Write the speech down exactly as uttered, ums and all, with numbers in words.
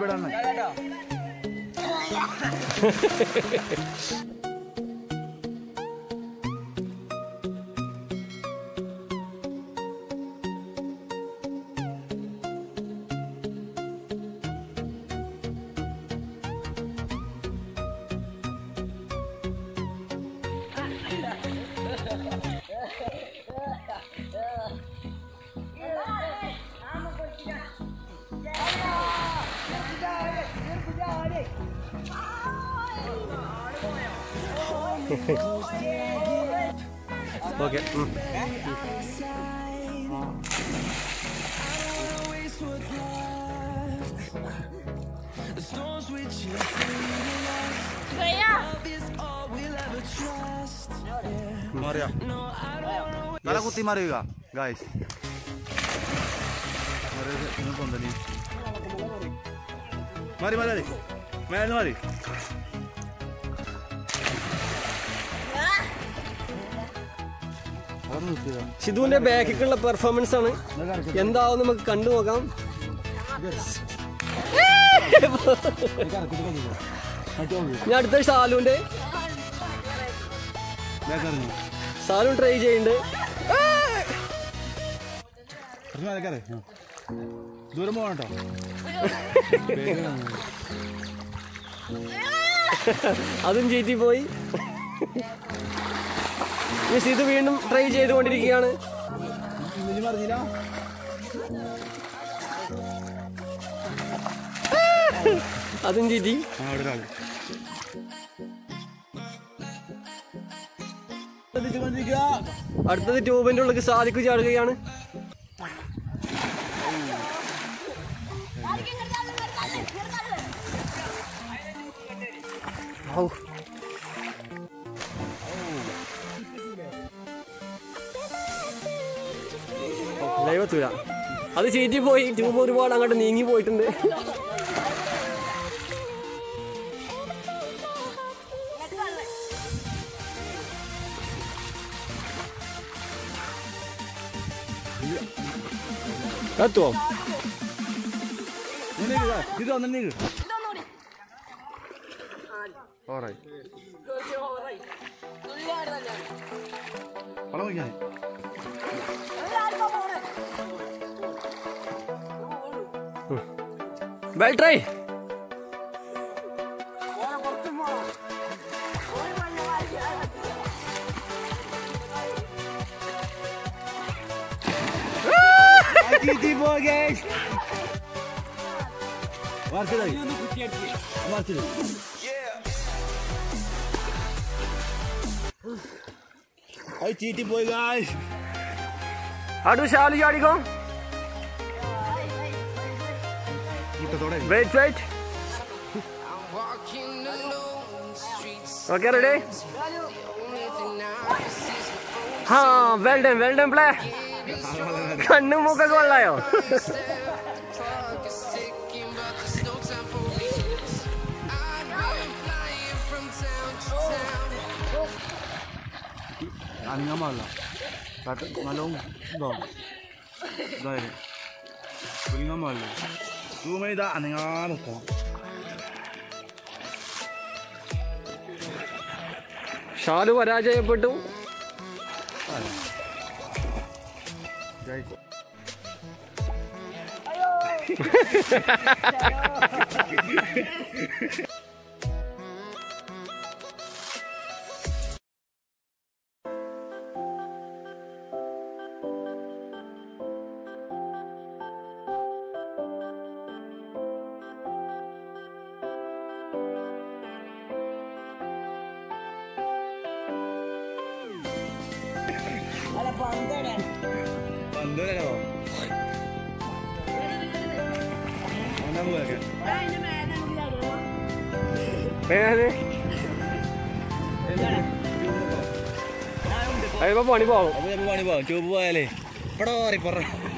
വിടണം. Okay. Mm. Maria. Tala kuti mariga, guys. Mari mari. Mari mari. ഷിദുവിന്റെ ബാക്കിലുള്ള performance ആണ്. എന്താവും നമുക്ക് കണ്ടു നോക്കാം. ഞാൻ അടുത്ത ഷാലുവിന്റെ ഷാലു ട്രൈ ചെയ്യുന്നുണ്ട്. ദൂരം പോകണോ? അതും ചീറ്റി പോയി. ഇത് വീണ്ടും ട്രൈ ചെയ്തുകൊണ്ടിരിക്കുകയാണ്. അതും ചീറ്റി. അടുത്തത് ട്യൂബിന്റെ ഉള്ളിൽ സാധിക്കു ചാടുകയാണ്. ലൈവത്തൂല അത് ചീറ്റി പോയി. ട്യൂബ് ഒരുപാട് അങ്ങോട്ട് നീങ്ങി പോയിട്ടുണ്ട്. എത്തുവോ? Well try. G T boy guys. Mark it. Mark it. Yeah. Hi G T boy guys. How do Shalu Yadi go? Wait, wait. Okay, ready? Ha, well done, well done, play. Kannu muka kollayo. Angamala. Kat ngalong do. Dai. Angamala. Tu mai da aningala ko. Shalu പരാജയപ്പെട്ടു. Bandera. Mana buat kan? Mana? Ayo bawa ni bawa. Ayo bawa ni bawa. Coba bawa le. Pernah hari pernah.